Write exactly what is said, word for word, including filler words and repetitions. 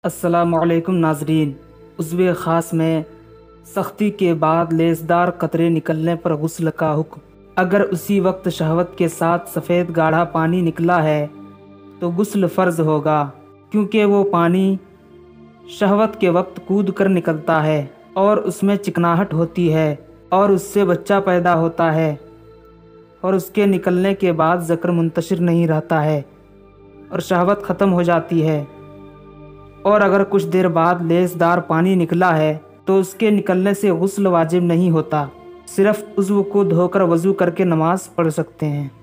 अस्सलामुअलैकुम नाजरीन। उज़्वे ख़ास में सख्ती के बाद लेसदार कतरे निकलने पर गुस्ल का हुक्म। अगर उसी वक्त शहवत के साथ सफ़ेद गाढ़ा पानी निकला है तो गुस्ल फ़र्ज़ होगा, क्योंकि वो पानी शहवत के वक्त कूद कर निकलता है और उसमें चिकनाहट होती है और उससे बच्चा पैदा होता है और उसके निकलने के बाद ज़क्र मुंतशिर नहीं रहता है और शहवत ख़त्म हो जाती है। और अगर कुछ देर बाद लेसदार पानी निकला है तो उसके निकलने से गुस्ल वाजिब नहीं होता, सिर्फ़ उज़्व को धोकर वज़ू करके नमाज पढ़ सकते हैं।